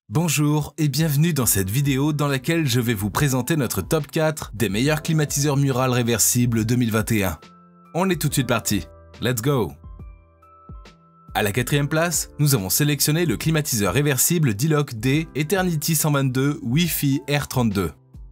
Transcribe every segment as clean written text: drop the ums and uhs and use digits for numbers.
Bonjour et bienvenue dans cette vidéo dans laquelle je vais vous présenter notre top 4 des meilleurs climatiseurs murales réversibles 2021. On est tout de suite parti, let's go! À la quatrième place, nous avons sélectionné le climatiseur réversible D-Lock D Eternity 122 Wi-Fi R32.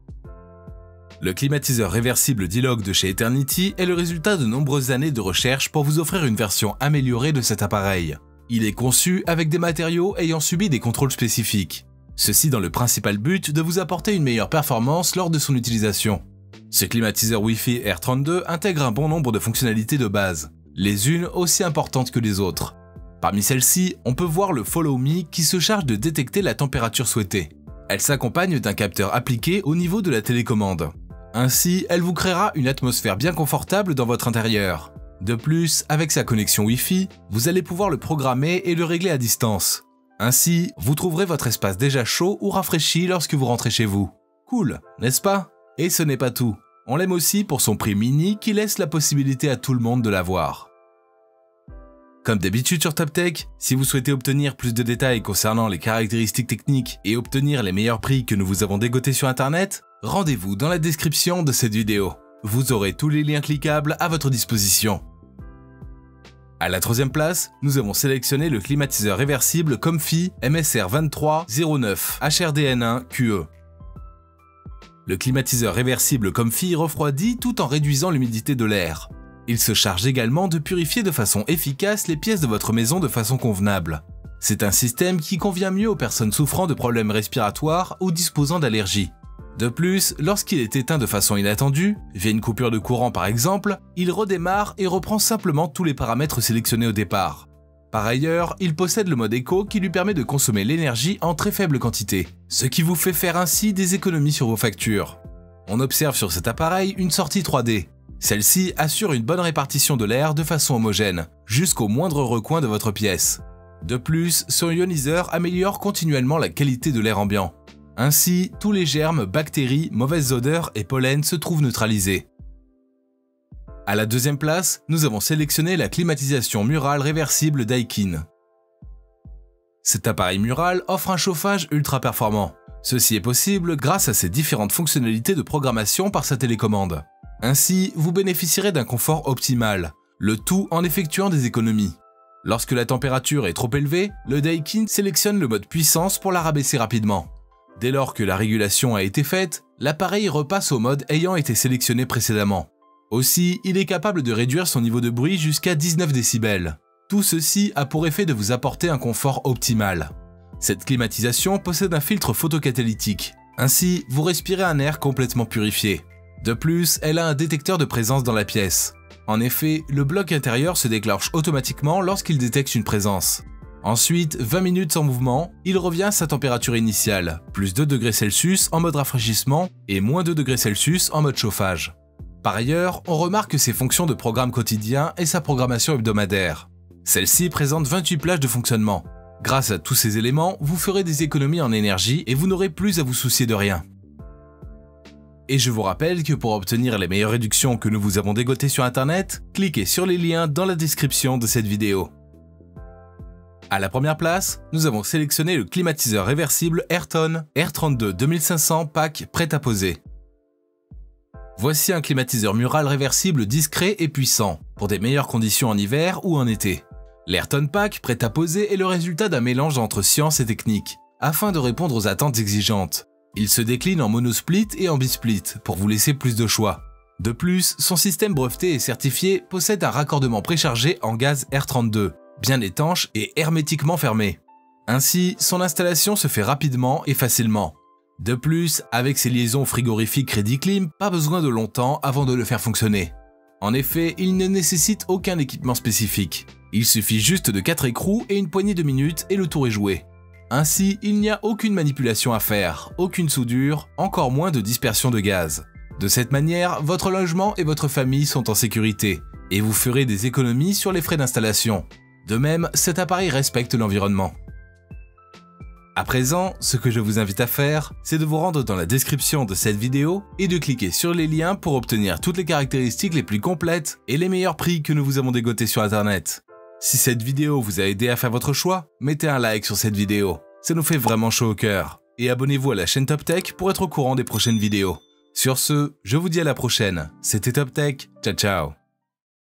Le climatiseur réversible D-Lock de chez Eternity est le résultat de nombreuses années de recherche pour vous offrir une version améliorée de cet appareil. Il est conçu avec des matériaux ayant subi des contrôles spécifiques. Ceci dans le principal but de vous apporter une meilleure performance lors de son utilisation. Ce climatiseur Wi-Fi R32 intègre un bon nombre de fonctionnalités de base, les unes aussi importantes que les autres. Parmi celles-ci, on peut voir le Follow Me qui se charge de détecter la température souhaitée. Elle s'accompagne d'un capteur appliqué au niveau de la télécommande. Ainsi, elle vous créera une atmosphère bien confortable dans votre intérieur. De plus, avec sa connexion Wi-Fi, vous allez pouvoir le programmer et le régler à distance. Ainsi, vous trouverez votre espace déjà chaud ou rafraîchi lorsque vous rentrez chez vous. Cool, n'est-ce pas? Et ce n'est pas tout. On l'aime aussi pour son prix mini qui laisse la possibilité à tout le monde de l'avoir. Comme d'habitude sur TopTech, si vous souhaitez obtenir plus de détails concernant les caractéristiques techniques et obtenir les meilleurs prix que nous vous avons dégotés sur internet, rendez-vous dans la description de cette vidéo. Vous aurez tous les liens cliquables à votre disposition. À la troisième place, nous avons sélectionné le climatiseur réversible Comfy MSR2309 HRDN1 QE. Le climatiseur réversible Comfy refroidit tout en réduisant l'humidité de l'air. Il se charge également de purifier de façon efficace les pièces de votre maison de façon convenable. C'est un système qui convient mieux aux personnes souffrant de problèmes respiratoires ou disposant d'allergies. De plus, lorsqu'il est éteint de façon inattendue, via une coupure de courant par exemple, il redémarre et reprend simplement tous les paramètres sélectionnés au départ. Par ailleurs, il possède le mode éco qui lui permet de consommer l'énergie en très faible quantité, ce qui vous fait faire ainsi des économies sur vos factures. On observe sur cet appareil une sortie 3D. Celle-ci assure une bonne répartition de l'air de façon homogène, jusqu'au moindre recoin de votre pièce. De plus, son ioniseur améliore continuellement la qualité de l'air ambiant. Ainsi, tous les germes, bactéries, mauvaises odeurs et pollen se trouvent neutralisés. À la deuxième place, nous avons sélectionné la climatisation murale réversible Daikin. Cet appareil mural offre un chauffage ultra performant. Ceci est possible grâce à ses différentes fonctionnalités de programmation par sa télécommande. Ainsi, vous bénéficierez d'un confort optimal, le tout en effectuant des économies. Lorsque la température est trop élevée, le Daikin sélectionne le mode puissance pour la rabaisser rapidement. Dès lors que la régulation a été faite, l'appareil repasse au mode ayant été sélectionné précédemment. Aussi, il est capable de réduire son niveau de bruit jusqu'à 19 décibels. Tout ceci a pour effet de vous apporter un confort optimal. Cette climatisation possède un filtre photocatalytique. Ainsi, vous respirez un air complètement purifié. De plus, elle a un détecteur de présence dans la pièce. En effet, le bloc intérieur se déclenche automatiquement lorsqu'il détecte une présence. Ensuite, 20 minutes sans mouvement, il revient à sa température initiale, plus 2 degrés Celsius en mode rafraîchissement et moins 2 degrés Celsius en mode chauffage. Par ailleurs, on remarque ses fonctions de programme quotidien et sa programmation hebdomadaire. Celle-ci présente 28 plages de fonctionnement. Grâce à tous ces éléments, vous ferez des économies en énergie et vous n'aurez plus à vous soucier de rien. Et je vous rappelle que pour obtenir les meilleures réductions que nous vous avons dégotées sur internet, cliquez sur les liens dans la description de cette vidéo. À la première place, nous avons sélectionné le climatiseur réversible Airton R32 2500 pack prêt à poser. Voici un climatiseur mural réversible discret et puissant, pour des meilleures conditions en hiver ou en été. L'Airton Pack prêt à poser est le résultat d'un mélange entre science et technique, afin de répondre aux attentes exigeantes. Il se décline en monosplit et en bisplit, pour vous laisser plus de choix. De plus, son système breveté et certifié possède un raccordement préchargé en gaz R32, bien étanche et hermétiquement fermé. Ainsi, son installation se fait rapidement et facilement. De plus, avec ses liaisons frigorifiques Rediclim, pas besoin de longtemps avant de le faire fonctionner. En effet, il ne nécessite aucun équipement spécifique. Il suffit juste de 4 écrous et une poignée de minutes et le tour est joué. Ainsi, il n'y a aucune manipulation à faire, aucune soudure, encore moins de dispersion de gaz. De cette manière, votre logement et votre famille sont en sécurité, et vous ferez des économies sur les frais d'installation. De même, cet appareil respecte l'environnement. À présent, ce que je vous invite à faire, c'est de vous rendre dans la description de cette vidéo et de cliquer sur les liens pour obtenir toutes les caractéristiques les plus complètes et les meilleurs prix que nous vous avons dégotés sur internet. Si cette vidéo vous a aidé à faire votre choix, mettez un like sur cette vidéo. Ça nous fait vraiment chaud au cœur. Et abonnez-vous à la chaîne Top Tech pour être au courant des prochaines vidéos. Sur ce, je vous dis à la prochaine. C'était Top Tech. Ciao ciao.